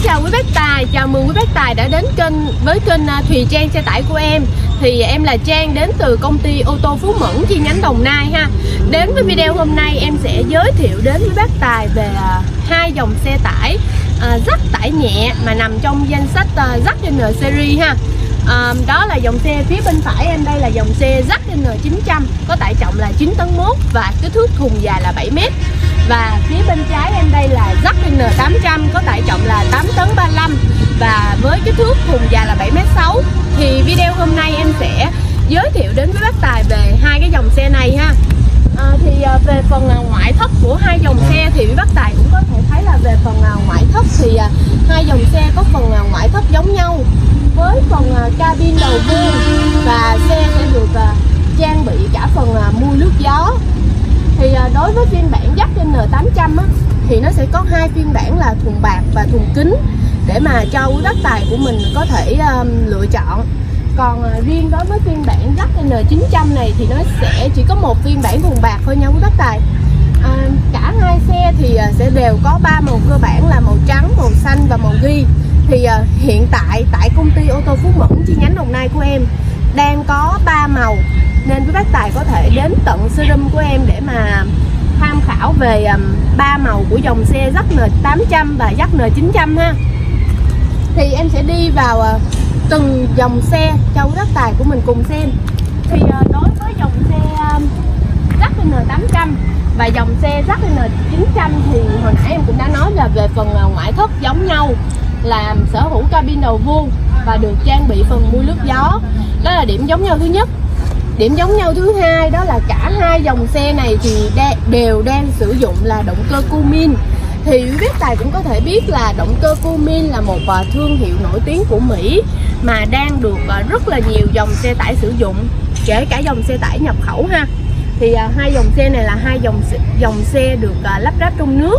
chào quý bác tài, chào mừng quý bác tài đã đến với kênh Thùy Trang xe tải của em. Thì em là Trang đến từ công ty ô tô Phú Mẫn chi nhánh Đồng Nai ha. Đến với video hôm nay em sẽ giới thiệu đến với bác tài về hai dòng xe tải Jack tải nhẹ mà nằm trong danh sách Jack N Series ha. Đó là dòng xe phía bên phải em, đây là dòng xe Jack N900 có tải trọng là 9 tấn mốt và kích thước thùng dài là 7 m. Và phía bên trái em đây là Jack N800 có tải trọng là 8 tấn 35 và với kích thước thùng dài là 7,6 m. Thì video hôm nay em sẽ giới thiệu đến với bác tài về hai cái dòng xe này ha. Về phần ngoại thất của hai dòng xe thì bác tài cũng có thể thấy là về phần ngoại thất thì hai dòng xe có phần ngoại thất giống nhau, với phần cabin đầu vuông và xe sẽ được trang bị cả phần mui nước gió. Thì đối với phiên bản Jack N800 thì nó sẽ có hai phiên bản là thùng bạc và thùng kính để mà cho quý bác tài của mình có thể lựa chọn. Còn riêng đối với phiên bản Jack N900 này thì nó sẽ chỉ có một phiên bản thùng bạc thôi nha quý bác tài. Cả hai xe thì sẽ đều có ba màu cơ bản là màu trắng, màu xanh và màu ghi. Thì hiện tại tại công ty ô tô Phú Mẫn chi nhánh Đồng Nai của em đang có 3 màu, nên quý bác tài có thể đến tận showroom của em để mà tham khảo về 3 màu của dòng xe Jack N800 và Jack N900 ha. Thì em sẽ đi vào từng dòng xe cho quý bác tài của mình cùng xem. Thì đối với dòng xe Jack N800 và dòng xe Jack N900 thì hồi nãy em cũng đã nói là về phần ngoại thất giống nhau, là sở hữu cabin đầu vuông và được trang bị phần mui nước gió. Đó là điểm giống nhau thứ nhất. Điểm giống nhau thứ hai đó là cả hai dòng xe này thì đều đang sử dụng là động cơ Cummins. Thì quý bác tài cũng có thể biết là động cơ Cummins là một thương hiệu nổi tiếng của Mỹ mà đang được rất là nhiều dòng xe tải sử dụng, kể cả dòng xe tải nhập khẩu ha. Thì hai dòng xe này là hai dòng xe được lắp ráp trong nước.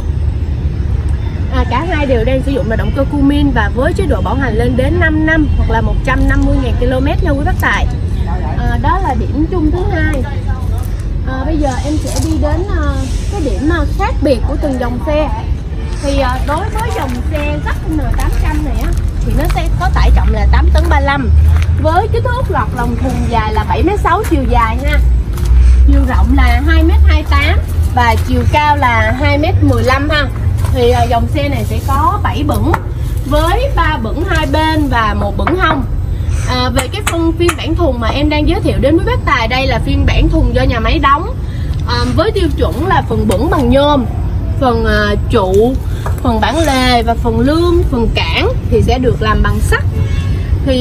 Cả hai đều đang sử dụng là động cơ Cummins và với chế độ bảo hành lên đến 5 năm hoặc là 150.000 km nha quý bác tài. Đó là điểm chung thứ hai. Bây giờ em sẽ đi đến cái điểm khác biệt của từng dòng xe. Thì đối với dòng xe Jack N800 này thì nó sẽ có tải trọng là 8 tấn 35 với kích thước lọt lòng thùng dài là 7,6 m chiều dài ha. Chiều rộng là 2,28 m và chiều cao là 2,15 m ha. Thì dòng xe này sẽ có 7 bửng với 3 bửng hai bên và một bửng hông. Về cái phiên bản thùng mà em đang giới thiệu đến với bác tài, đây là phiên bản thùng do nhà máy đóng, với tiêu chuẩn là phần bửng bằng nhôm, phần trụ, phần bản lề và phần lương, phần cản thì sẽ được làm bằng sắt. Thì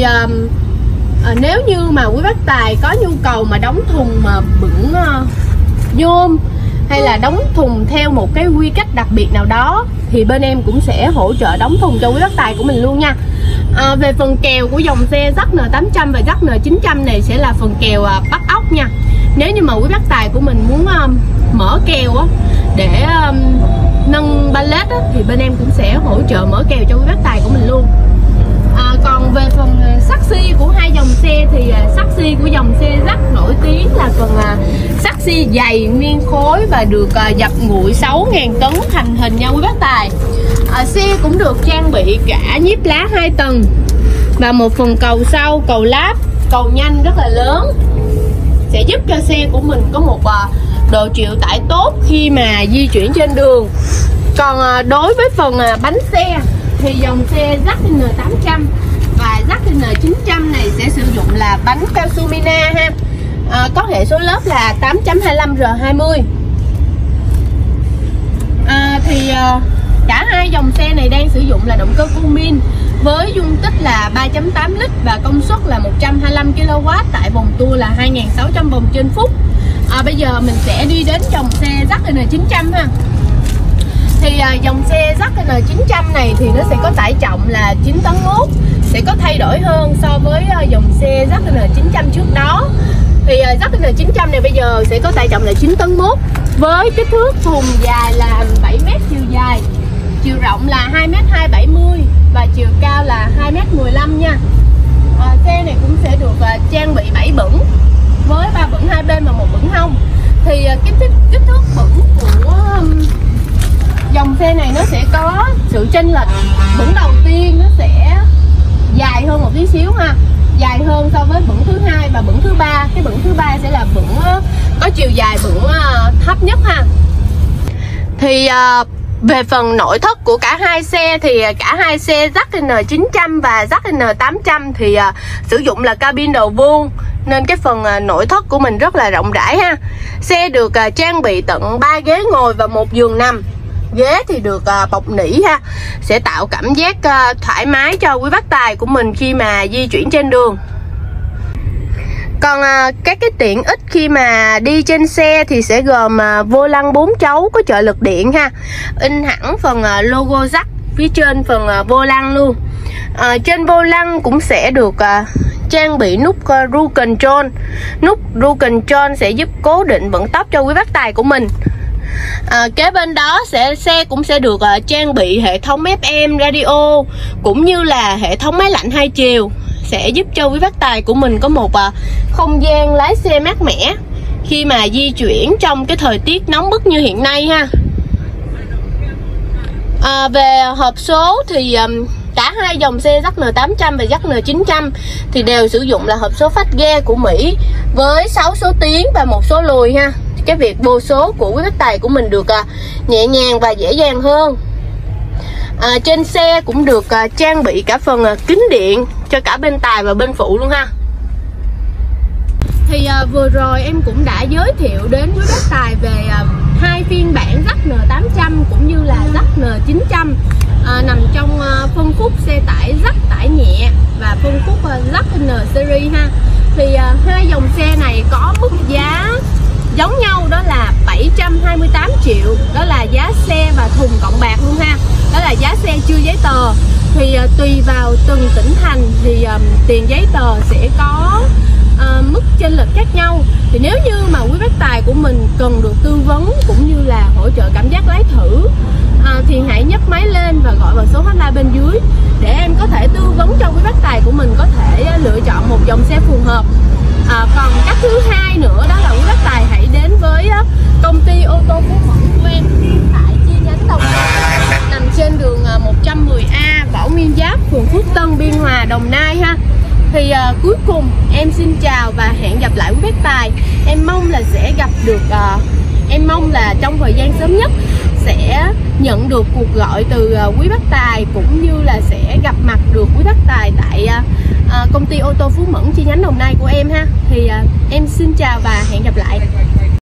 nếu như mà quý bác tài có nhu cầu mà đóng thùng mà bửng nhôm hay là đóng thùng theo một cái quy cách đặc biệt nào đó thì bên em cũng sẽ hỗ trợ đóng thùng cho quý bác tài của mình luôn nha. Về phần kèo của dòng xe Jack N800 và Jack N900 này sẽ là phần kèo bắt ốc nha. Nếu như mà quý bác tài của mình muốn mở kèo để nâng pallet thì bên em cũng sẽ hỗ trợ mở kèo cho quý bác tài của mình luôn. Còn về phần chassis của hai dòng xe thì chassis của dòng xe Jack nổi tiếng là phần chassis dày nguyên khối và được dập nguội 6.000 tấn thành hình nha quý bác tài. Xe cũng được trang bị cả nhiếp lá 2 tầng và một phần cầu sau, cầu láp, cầu nhanh rất là lớn, sẽ giúp cho xe của mình có một độ chịu tải tốt khi mà di chuyển trên đường. Còn đối với phần bánh xe thì dòng xe Jack N800 và Jack N900 này sẽ sử dụng là bánh cao su Mina ha. Có hệ số lớp là 8.25 R20. Cả hai dòng xe này đang sử dụng là động cơ Cummins với dung tích là 3.8 lít và công suất là 125 kW tại vòng tua là 2.600 vòng trên phút. Bây giờ mình sẽ đi đến dòng xe Jack N900 ha. Thì dòng xe Jack N900 này thì nó sẽ có tải trọng là 9 tấn mốt, sẽ có thay đổi hơn so với dòng xe Jack N900 trước đó. Thì Jack N900 này bây giờ sẽ có tải trọng là 9 tấn mốt với kích thước thùng dài là 7 m chiều dài, chiều rộng là 2,270 m và chiều cao là 2,15 m nha. Xe này cũng sẽ được trang bị 7 bửng với 3 bửng hai bên và một bửng hông. Thì kích thước bửng của dòng xe này nó sẽ có sự chênh lệch bửng đầu tiên nó sẽ dài hơn một tí xíu ha, dài hơn so với bửng thứ hai và bửng thứ ba. Cái bửng thứ ba sẽ là bửng có chiều dài bửng thấp nhất ha. Thì về phần nội thất của cả hai xe thì cả hai xe ZN 900 và ZN 800 thì sử dụng là cabin đầu vuông, nên cái phần nội thất của mình rất là rộng rãi ha. Xe được trang bị tận 3 ghế ngồi và 1 giường nằm. Ghế thì được bọc nỉ ha, sẽ tạo cảm giác thoải mái cho quý bác tài của mình khi mà di chuyển trên đường. Còn các cái tiện ích khi mà đi trên xe thì sẽ gồm vô lăng 4 chấu có trợ lực điện ha, in hẳn phần logo jack phía trên phần vô lăng luôn. Trên vô lăng cũng sẽ được trang bị nút cruise control. Nút cruise control sẽ giúp cố định vận tốc cho quý bác tài của mình. Kế bên đó xe cũng sẽ được trang bị hệ thống FM radio cũng như là hệ thống máy lạnh 2 chiều, sẽ giúp cho quý bác tài của mình có một không gian lái xe mát mẻ khi mà di chuyển trong cái thời tiết nóng bức như hiện nay ha. Về hộp số thì cả hai dòng xe ZN 800 và ZN 900 thì đều sử dụng là hộp số phách ghe của Mỹ với 6 số tiến và 1 số lùi ha. Cái việc vô số của quý bác tài của mình được nhẹ nhàng và dễ dàng hơn. Trên xe cũng được trang bị cả phần kính điện cho cả bên tài và bên phụ luôn ha. Thì vừa rồi em cũng đã giới thiệu đến quý bác tài về hai phiên bản ZN 800 cũng như là ZN 900 nằm trong phân khúc xe tải dắt tải nhẹ và phân khúc ZN series ha. Thì hai dòng xe này có mức giá giống nhau, đó là 728 triệu, đó là giá xe và thùng cộng bạc luôn ha, đó là giá xe chưa giấy tờ. Thì tùy vào từng tỉnh thành thì tiền giấy tờ sẽ có mức chênh lệch khác nhau. Thì nếu như mà quý bác tài của mình cần được tư vấn cũng như là hỗ trợ cảm giác lái thử thì hãy nhấc máy lên và gọi vào số hotline bên dưới để em có thể tư vấn cho quý bác tài của mình có thể lựa chọn một dòng xe phù hợp. Còn cách thứ hai nữa đó là quý bác tài hãy đến với công ty ô tô Phú Mẫn của em tại chi nhánh Đồng Nai, nằm trên đường 110A Võ Nguyên Giáp, phường Phước Tân, Biên Hòa, Đồng Nai ha. Thì cuối cùng em xin chào và hẹn gặp lại quý bác tài. Em mong là sẽ gặp được em mong là trong thời gian sớm nhất sẽ nhận được cuộc gọi từ quý bác tài cũng như là sẽ gặp mặt được quý bác tài tại công ty ô tô Phú Mẫn chi nhánh Đồng Nai của em ha. Thì em xin chào và hẹn gặp lại.